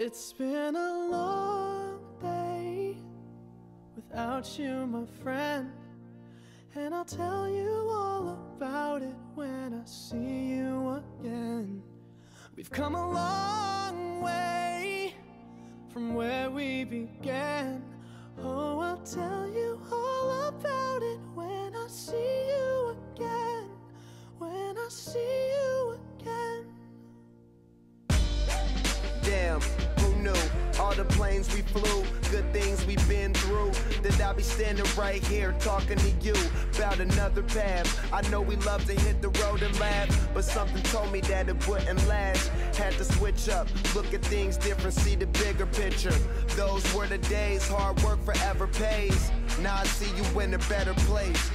It's been a long day without you, my friend, and I'll tell you all about it when I see you again. We've come a long way from where we began. Oh, I'll tell you all about it when I see you again. When I see you again. Damn, who knew? All the planes we flew, good things we've been through. That I'll be standing right here talking to you about another path. I know we love to hit the road and laugh, but something told me that it wouldn't last. Had to switch up, look at things different, see the bigger picture. Those were the days, hard work forever pays. Now I see you in a better place.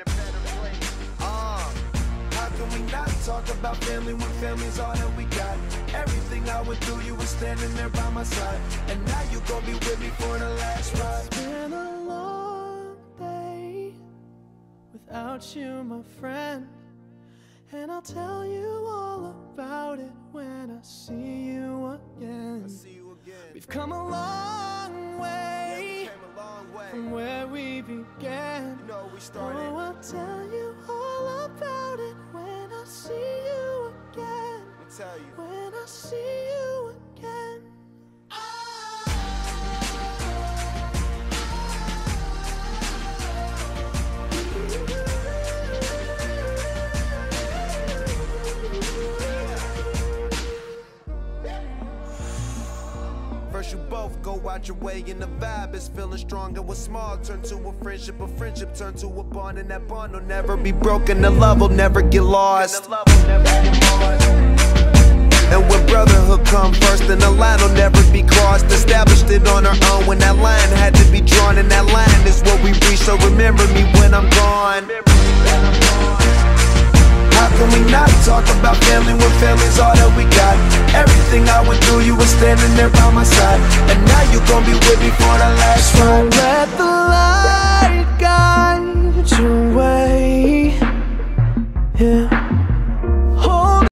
How can we not talk about family when family's all that we got? Everything I went through, you were standing there by my side, and now you gon' be with me for the last ride. It's been a long day without you, my friend, and I'll tell you all about it when I see you again. We've come a long way, from where we began. Oh, I'll tell you all about it when I see you again. When I see you again. First you both go out your way and the vibe is feeling strong, and what's small turn to a friendship turn to a bond, and that bond will never be broken, the love will never get lost. And when brotherhood come first, then the line will never be crossed. Established it on our own when that line had to be drawn, and that line is what we reach, so remember me when I'm gone. How can we not talk about family when family's all that we got? Everything I went through, you were standing there by my side, and now you gon' be with me for